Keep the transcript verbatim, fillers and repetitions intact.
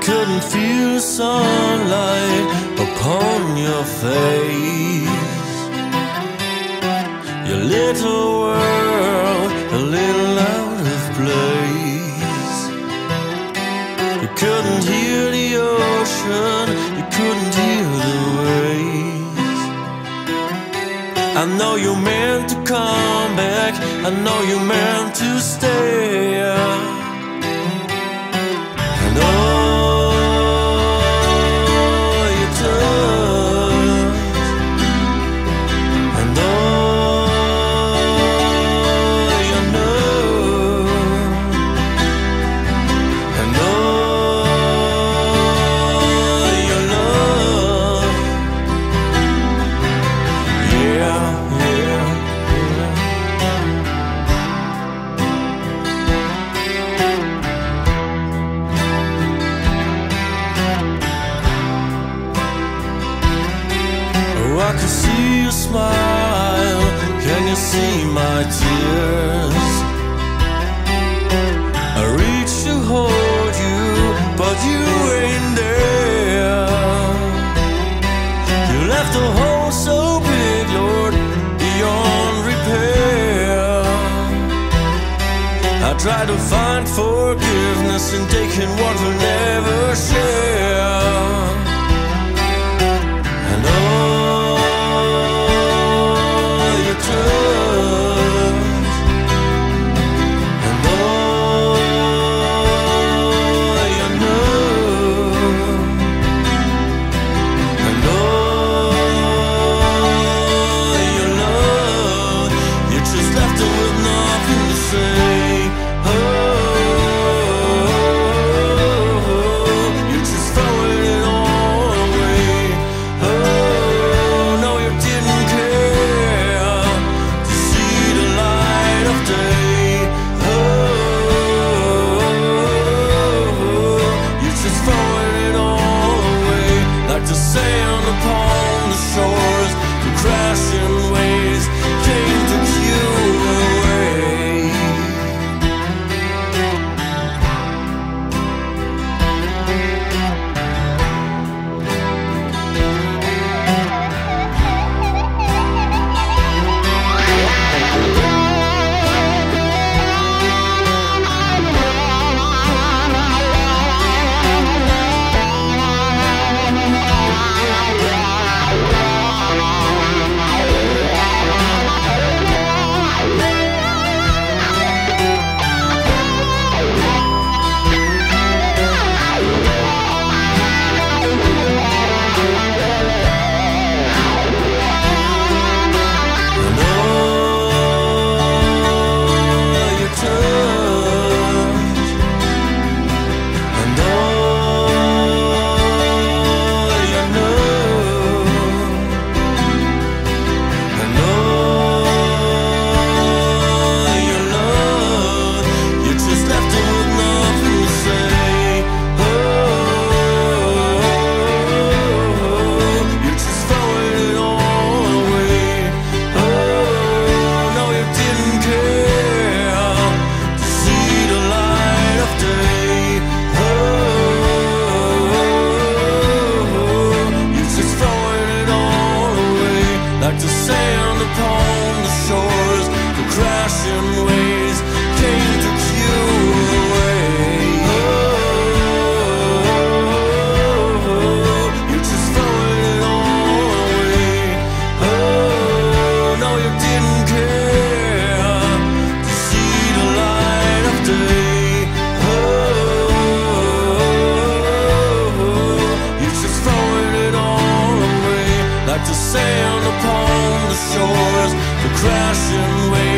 couldn't feel the sunlight upon your face. Your little world a little out of place. You couldn't hear the ocean, you couldn't hear the waves. I know you meant to come back, I know you meant to stay. And oh, you touched, and oh, you know, and oh, your love, yeah, yeah, yeah. Oh, I can see your smile, can you see my tears? I reach to hold you, but you ain't there. You left a hole so big, Lord, beyond repair. I try to find forgiveness in taking what we'll never share. And oh, you touch, and oh, you know, and oh, your love, you just left it with nothing to say. Oh, you just throwing it all away. Oh, no, you didn't care to see the light of day. Oh, you just throwing it all away, like the sand upon the shores. The crashing waves came to you away. And oh, you touch, and oh, you know, and oh, your love, you just left it with nothing to say. Oh, you just throwing it all away. Oh, no, you didn't care to see the light of day. Oh, you just throwing it all away, like the sand upon the shores. The crashing waves came to you away. Oh, you just throwing it all away. Oh, no, you didn't care to see the light of day. Oh, you just throwing it all away, like the sand upon the shores. The crashing waves